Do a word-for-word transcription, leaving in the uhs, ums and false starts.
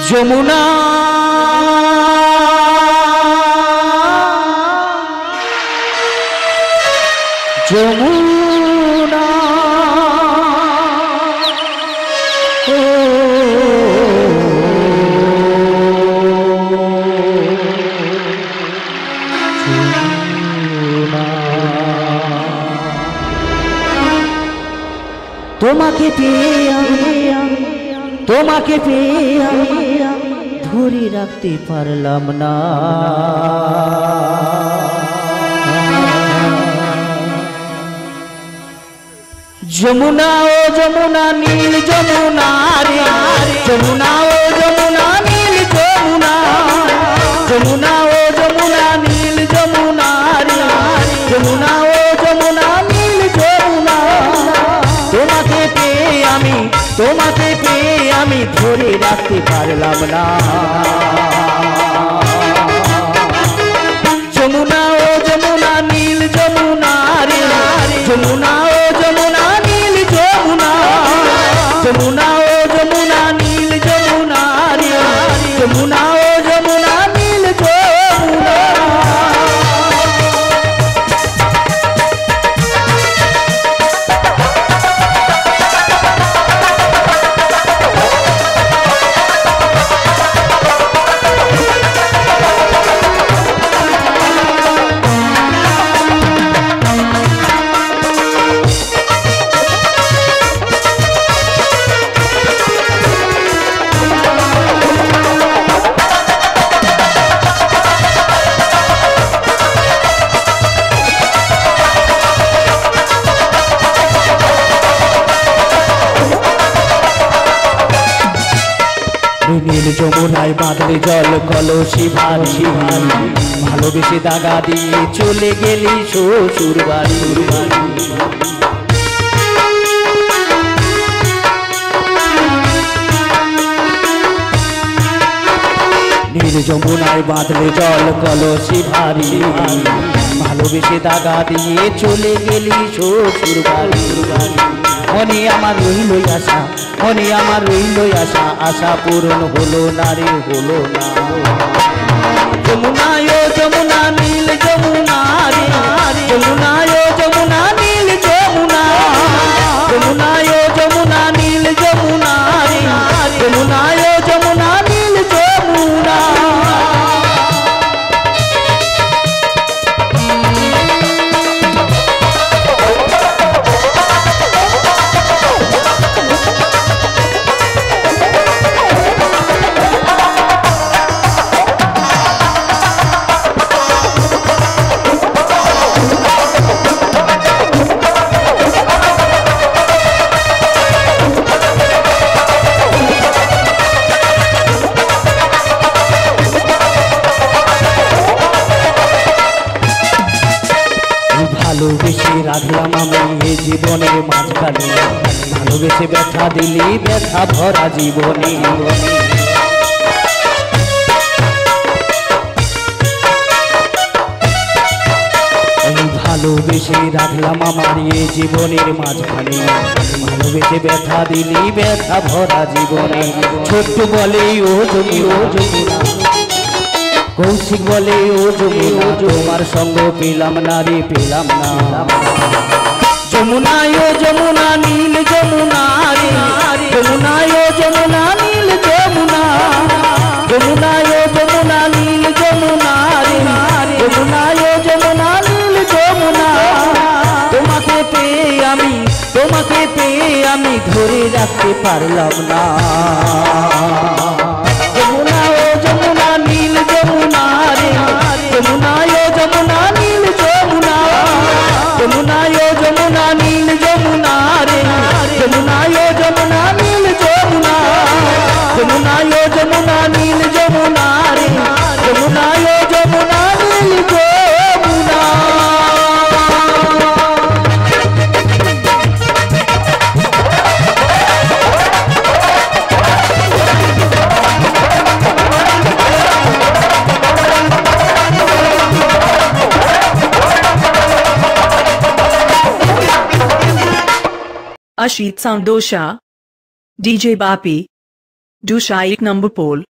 যমুনা যমুনা ও যমুনা তোমাকে পেয়ে আমি তোমাকে পেয়ে আমি ধরে রাখতে পারলাম না। যমুনা ও যমুনা নীল যমুনা রে, যমুনা ও যমুনা নীল যমুনা, যমুনা ও যমুনা নীল যমুনা রে, যমুনা ও যমুনা নীল যমুনা। তোমাকে পেয়ে আমি তোমাকে পেয়ে আমি ধরে রাখতে পারলাম না। যমুনা ও যমুনা নীল যমুনা রে, যমুনা ও যমুনা নীল যমুনা, যমুনা ও যমুনা নীল যমুনা রে, যমুনা ও যমুনা নীল যমুনা। নীল যমুনায় বাঁধলে জল কলসি ভাসি, ভালোবেসে দাগা দিয়ে চলে গেলি শ্বশুর বাড়ি। নীল যমুনায় বাঁধলে জল কলসি ভারী, ভালোবেসে দাগা দিয়ে চলে গেলি শ্বশুর বাড়ি। মনে আমার রইল আশা, মনে আমার রইল আশা, আশা পূরণ হলো না রে, হলো না। যমুনা ও যমুনা নীল যমুনা রে, যমুনা ও যমুনা নীল যমুনা, যমুনা ও যমুনা নীল যমুনা রে, যমুনা ও যমুনা নীল যমুনা। ভালোবেসে রাখলাম আমি এ জীবনের মাঝখানে, ভালোবেসে ব্যথা দিলি ব্যথা ভরা জীবনে। ভালোবেসে রাখলাম আমার এ জীবনের মাঝখানে, ভালোবেসে ব্যথা দিলি ব্যথা ভরা জীবনে। ছোট্ট বলে ও জমি ও যমুনা, কৌশিক বলে ও যমুনা, তোমার সঙ্গ পেলাম না রে, পেলাম না। যমুনা ও যমুনা নীল যমুনা রে, যমুনা ও যমুনা নীল যমুনা, যমুনা ও যমুনা নীল যমুনা রে, যমুনা ও যমুনা নীল যমুনা। তোমাকে পেয়ে আমি তোমাকে পেয়ে আমি ধরে রাখতে পারলাম না। যমুনা ও যমুনা নীল যমুনা রে, যমুনা ও যমুনা নীল যমুনা, যমুনা ও যমুনা নীল যমুনা রে, যমুনা ও যমুনা নীল যমুনা, যমুনা ও যমুনা নীল যমুনা রে, যমুনা ও যমুনা নীল Jamuna. Ashit Sound Dosha, D J Bapi, Dusha ek number pole.